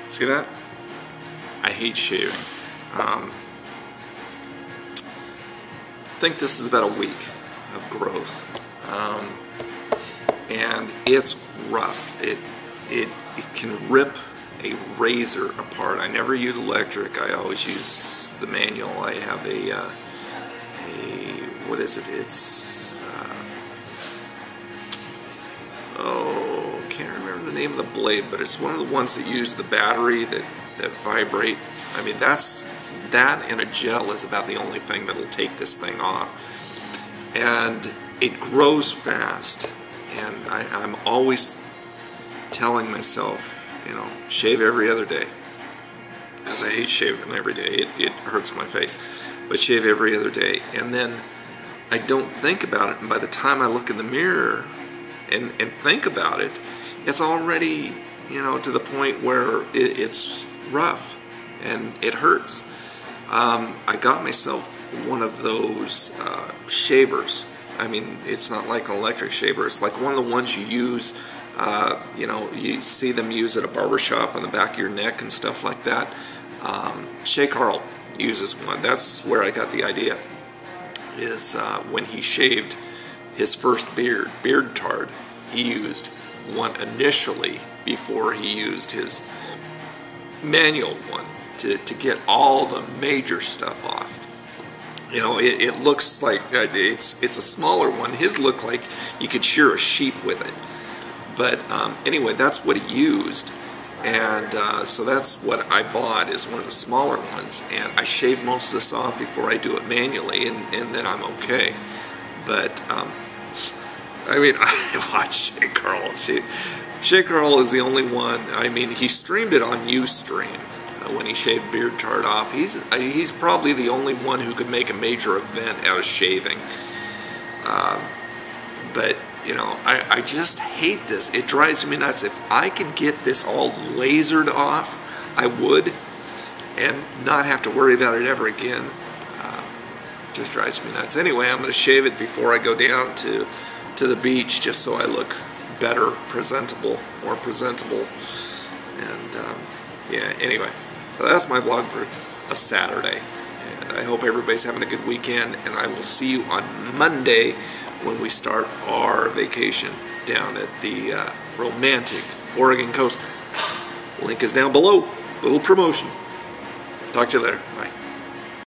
See that? I hate shaving. I think this is about a week of growth, and it's rough. It can rip a razor apart. I never use electric. I always use the manual. I have a what is it? It's oh, can't remember the name of the blade, but it's one of the ones that use the battery that vibrate. I mean, that and a gel is about the only thing that'll take this thing off. And it grows fast, and I'm always telling myself, you know, shave every other day, because I hate shaving every day. It hurts my face. But shave every other day, and then I don't think about it, and by the time I look in the mirror and think about it, it's already, you know, to the point where it's rough and it hurts. I got myself one of those shavers. I mean, it's not like an electric shaver. It's like one of the ones you use, you know, you see them use at a barber shop on the back of your neck and stuff like that. Shay Carl uses one. That's where I got the idea, is when he shaved his first beard tard, he used one initially before he used his manual one to get all the major stuff off. You know, it looks like it's a smaller one. His looked like you could shear a sheep with it. But anyway, that's what he used. And so that's what I bought, is one of the smaller ones, and I shave most of this off before I do it manually, and then I'm okay. But I mean, I watched Shay Carl. Shay Carl is the only one. I mean, he streamed it on Ustream when he shaved beard tard off. He's probably the only one who could make a major event out of shaving. But you know, I just hate this. It drives me nuts. If I could get this all lasered off, I would, and not have to worry about it ever again. It just drives me nuts. Anyway, I'm going to shave it before I go down to the beach, just so I look better, more presentable. And yeah, anyway, so that's my vlog for a Saturday. And I hope everybody's having a good weekend, and I will see you on Monday when we start our vacation down at the romantic Oregon coast. Link is down below. Little promotion. Talk to you later. Bye.